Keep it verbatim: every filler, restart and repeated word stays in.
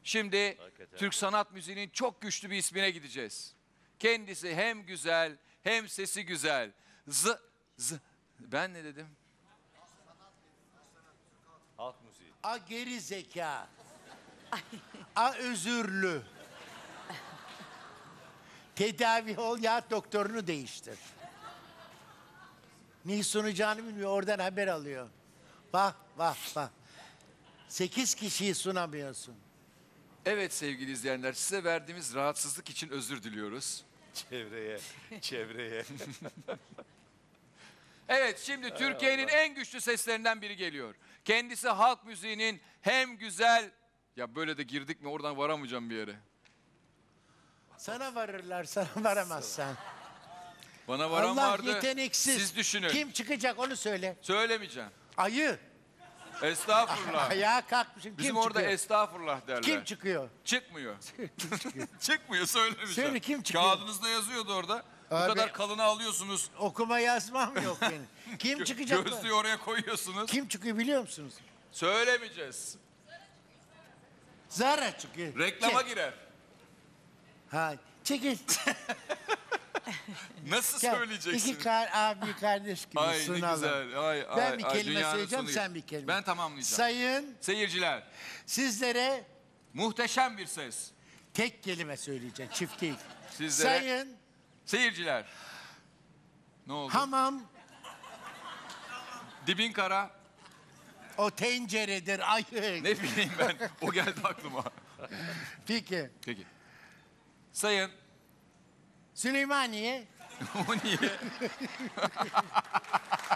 Şimdi Hakikaten. Türk sanat müziğinin çok güçlü bir ismine gideceğiz. Kendisi hem güzel hem sesi güzel. Z, z. Ben ne dedim? Halk müziği. A geri zeka. A özürlü. Tedavi ol ya doktorunu değiştir. Ne sunacağını bilmiyor, oradan haber alıyor. Bak bak bak. Sekiz kişiyi sunamıyorsun. Evet sevgili izleyenler, size verdiğimiz rahatsızlık için özür diliyoruz. Çevreye, çevreye. Evet, şimdi Türkiye'nin en güçlü seslerinden biri geliyor. Kendisi halk müziğinin hem güzel... Ya böyle de girdik mi oradan varamayacağım bir yere. Sana varırlar, sana varamazsan. Bana varan Allah vardı. yeteneksiz. Siz düşünün. Kim çıkacak onu söyle. Söylemeyeceğim. Ayı. Estağfurullah. Ayağa kalkmışım. Bizim Kim orada çıkıyor? estağfurullah derler. Kim çıkıyor? Çıkmıyor. Kim çıkıyor? Çıkmıyor, söylemeyeceğim. Söyle, kim çıkıyor? Kağıdınızda yazıyordu orada. Bu Abi- kadar kalını alıyorsunuz. Okuma yazmam yok benim. Kim çıkacak? Gözlüğü oraya koyuyorsunuz. Kim çıkıyor biliyor musunuz? Söylemeyeceğiz. Zara çıkıyor. Reklama Çek. girer. Ha, çekil. Nasıl Gel. söyleyeceksin? İki kar, abi kardeş gibi Ay ne sunalım. güzel. Ay, Ben ay, bir ay, kelime dünyanın söyleyeceğim, sonu- sen bir kelime. Ben tamamlayacağım. Sayın Seyirciler, sizlere muhteşem bir ses. tek kelime söyleyeceğim, çift değil. Sizlere- Sayın Seyirciler. Ne oldu? hamam Dibin kara. o tenceredir ayı. Ne bileyim ben. O geldi aklıma. Peki. Peki. Sayın. Süleymaniye O niye?